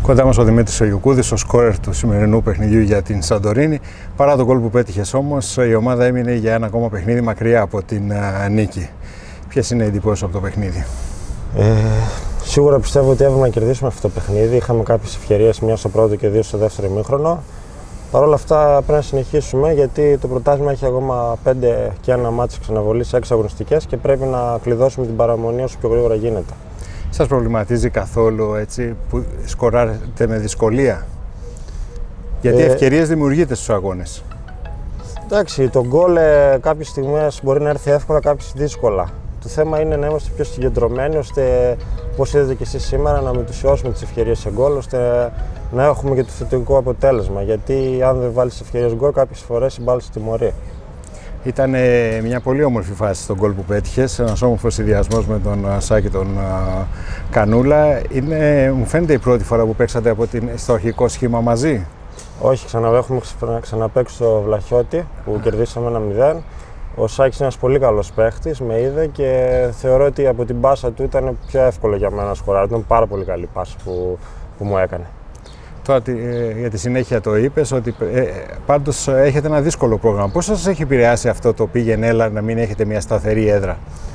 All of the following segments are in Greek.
Κοντά μας ο Δημήτρης Γιουκούδης, ο σκόρερ του σημερινού παιχνιδιού για την Σαντορίνη. Παρά τον γκολ που πέτυχες όμως, η ομάδα έμεινε για ένα ακόμα παιχνίδι μακριά από την νίκη. Ποιες είναι οι εντυπώσεις από το παιχνίδι? Σίγουρα πιστεύω ότι έπρεπε να κερδίσουμε αυτό το παιχνίδι. Είχαμε κάποιες ευκαιρίες, μια στο πρώτο και δύο στο δεύτερο ημίχρονο. Παρ' όλα αυτά πρέπει να συνεχίσουμε, γιατί το πρωτάθλημα έχει ακόμα 5 και ένα μάτς ξαναβολή σε 6 αγωνιστικές και πρέπει να κλειδώσουμε την παραμονή όσο πιο γρήγορα γίνεται. Σας προβληματίζει καθόλου έτσι που σκοράρετε με δυσκολία? Γιατί ευκαιρίες δημιουργείτε στους αγώνες. Εντάξει, το γκολ κάποιες στιγμές μπορεί να έρθει εύκολα, κάποιες δύσκολα. Το θέμα είναι να είμαστε πιο συγκεντρωμένοι, ώστε όπως είδατε και εσείς σήμερα να μετουσιώσουμε τις ευκαιρίες σε γκολ, ώστε να έχουμε και το θετικό αποτέλεσμα. Γιατί αν δεν βάλεις ευκαιρίες γκολ, κάποιες φορές η μπάλα σε τιμωρεί. Ήταν μια πολύ όμορφη φάση στον γκολ που πέτυχες, ένας όμορφος συνδυασμός με τον Σάκη τον Κανούλα. Μου φαίνεται η πρώτη φορά που παίξατε στο αρχικό σχήμα μαζί. Όχι, έχουμε ξαναπαίξει στο Βλαχιώτη που κερδίσαμε 1-0. Ο Σάκης είναι ένας πολύ καλός παίχτης, με είδε και θεωρώ ότι από την πάσα του ήταν πιο εύκολο για μένα να σκοράρει. Ήταν πάρα πολύ καλή πάσα που μου έκανε. Τώρα για τη συνέχεια το είπες ότι πάντως έχετε ένα δύσκολο πρόγραμμα. Πώς σας έχει επηρεάσει αυτό το πήγαινε έλα να μην έχετε μια σταθερή έδρα?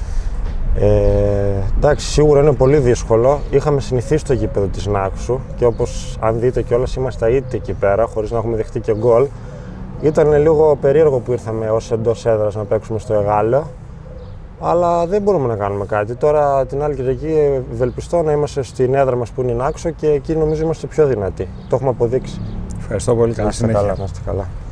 Εντάξει, σίγουρα είναι πολύ δύσκολο. Είχαμε συνηθίσει το γήπεδο της Νάξου και όπως αν δείτε κιόλας είμαστε ήττοι εκεί πέρα χωρίς να έχουμε δεχτεί και γκολ. Ήταν λίγο περίεργο που ήρθαμε ως εντός έδρας να παίξουμε στο Εγάλεο, αλλά δεν μπορούμε να κάνουμε κάτι. Τώρα την άλλη Κυριακή ευελπιστώ να είμαστε στην έδρα μας που είναι η Νάξο και εκεί νομίζω είμαστε πιο δυνατοί. Το έχουμε αποδείξει. Ευχαριστώ πολύ. Καλή συνέχεια. Να είστε καλά.